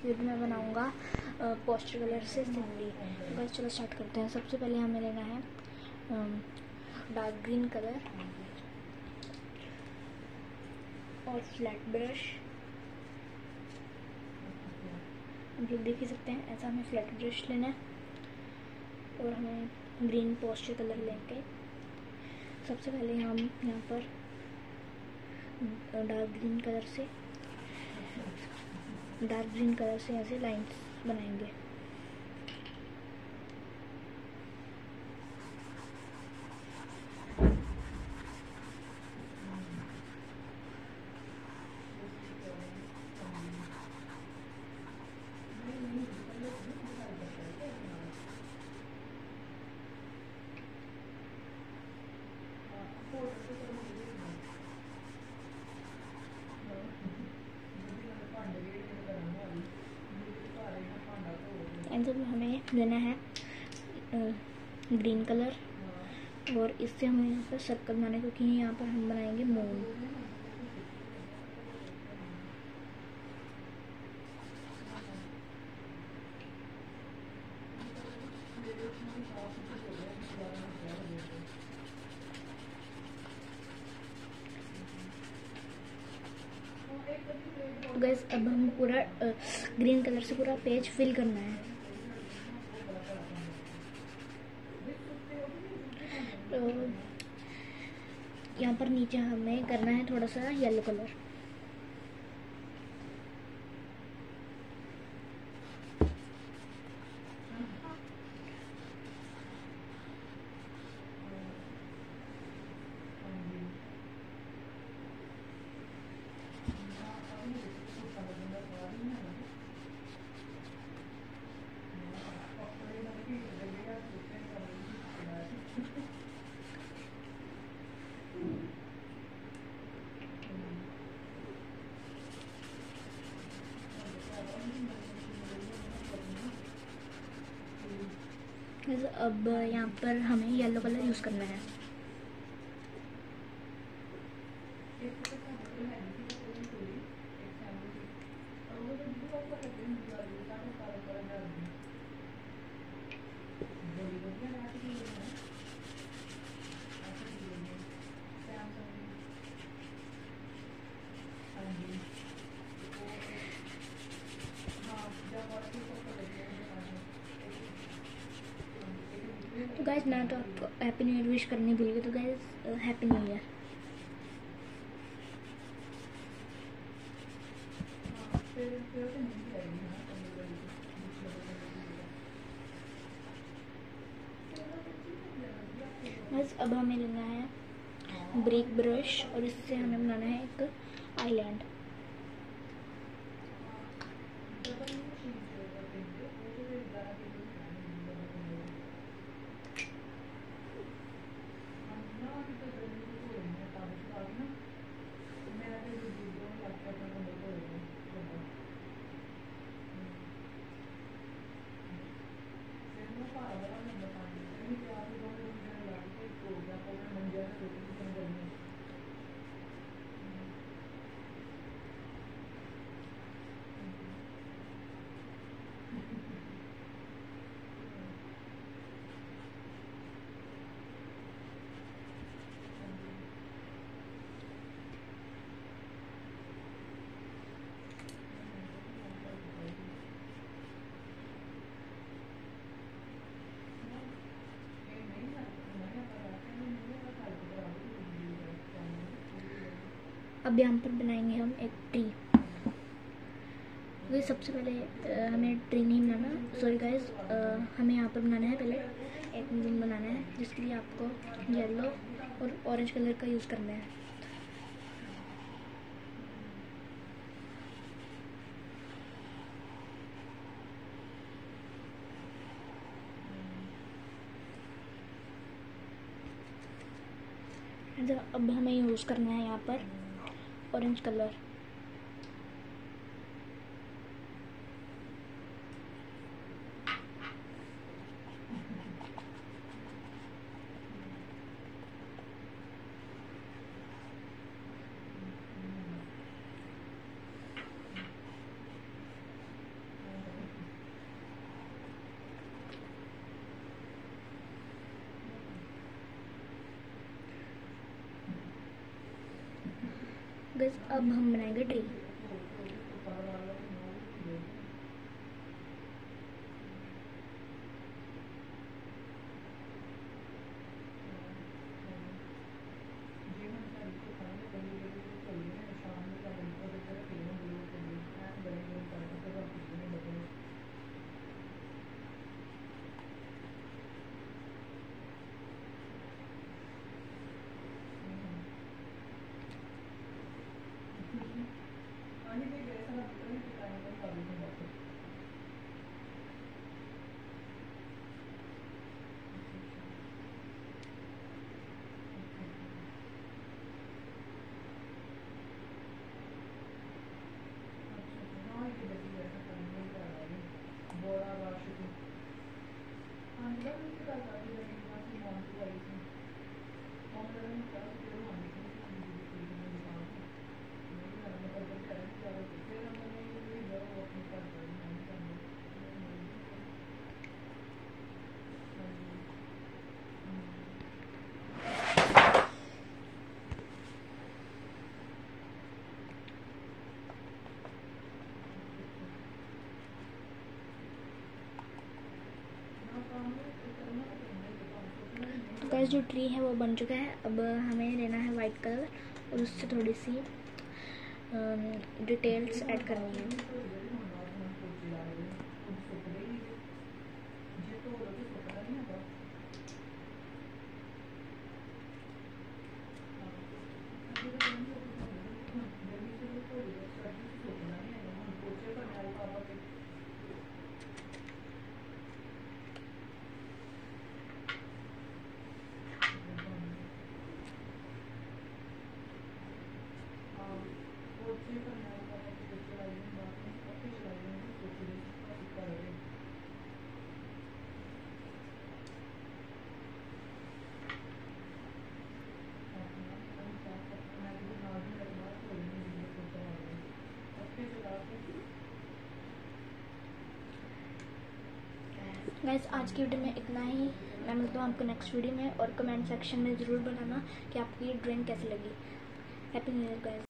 ये भी मैं बनाऊंगा पोस्टर कलर से सिंपली। तो गाइस चलो स्टार्ट करते हैं। सबसे पहले हमें लेना है डार्क ग्रीन कलर और फ्लैट ब्रश। आप लोग देख ही सकते हैं, ऐसा हमें फ्लैट ब्रश लेना है और हमें ग्रीन पोस्टर कलर लेके सबसे पहले हम यहाँ पर डार्क ग्रीन कलर से ऐसे लाइंस बनाएंगे। एंड जब हमें लेना है ग्रीन कलर और इससे हमें यहाँ पर सर्कल बनाना है, क्योंकि यहाँ पर हम बनाएंगे मून। तो गाइस अब हम पूरा ग्रीन कलर से पूरा पेज फिल करना है। तो यहाँ पर नीचे हमें करना है थोड़ा सा येलो कलर। अब यहाँ पर हमें येलो कलर यूज़ करना है। तो गाइस मैं तो आपको हैप्पी न्यू ईयर विश करनी भूल गई, तो गाइस हैप्पी न्यू ईयर। बस अब हमें लेना है ब्रिक ब्रश और इससे हमें बनाना है एक आईलैंड। अब यहाँ पर बनाएंगे हम एक ट्री। तो सबसे पहले हमें ट्री नहीं बनाना, सॉरी गाइस, हमें यहाँ पर बनाना है पहले एक मून बनाना है, जिसके लिए आपको येलो और ऑरेंज कलर का यूज़ करना है। अब हमें यूज़ करना है यहाँ पर ऑरेंज कलर। गाइस अब हम बनाएंगे ट्री। तो गाइस जो ट्री है वो बन चुका है। अब हमें लेना है वाइट कलर और उससे थोड़ी सी डिटेल्स ऐड करनी है। गाइस आज की वीडियो में इतना ही। मैं मिलता हूँ आपको नेक्स्ट वीडियो में, और कमेंट सेक्शन में ज़रूर बताना कि आपको ये ड्राइंग कैसी लगी। Happy new year guys.